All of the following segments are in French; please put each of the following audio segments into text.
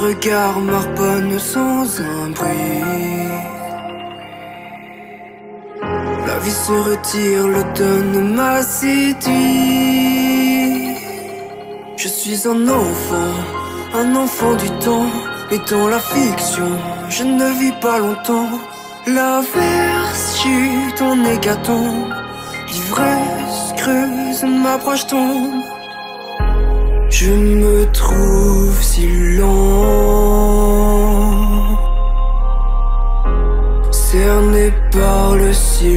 regard m'harponne sans un bruit. La vie se retire, l'automne m'a séduit. Je suis un enfant du temps, mais dans la fiction, je ne vis pas longtemps. L'averse chute en hécatombe, l'ivresse creuse, m'approche tombe. Je me trouve si lent, cerné par le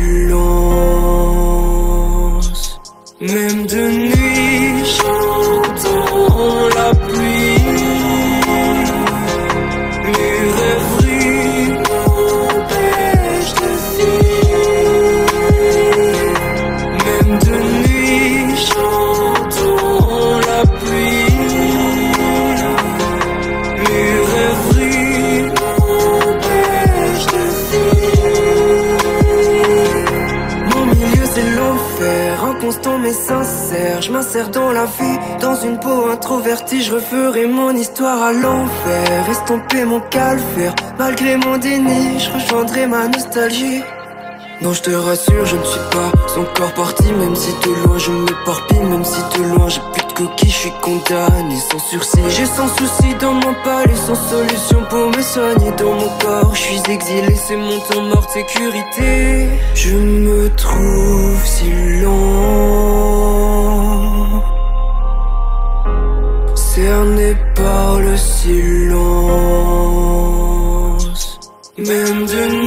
silence. Même de nuit, j'entends la pluie. Les rêveries m'empêchent de vivre. Même de nuit, j'entends la pluie. Les rêveries m'empêchent de vivre. Mon milieu c'est l'enfer, inconstant mais sincère. Je m'insère dans la vie, dans une peau introvertie. Je referai mon histoire à l'envers, estomper mon calvaire. Malgré mon déni, je rejoindrai ma nostalgie. Non, je te rassure, je ne suis pas encore parti. Même si de loin je m'éparpille, même si de loin j'ai plus de coquilles, je suis condamné sans sursis. J'ai sans souci dans mon palais, sans solution pour me soigner dans mon corps. Je suis exilé, c'est mon temps mort de sécurité. Je me trouve si lent, cerné par le silence. Même de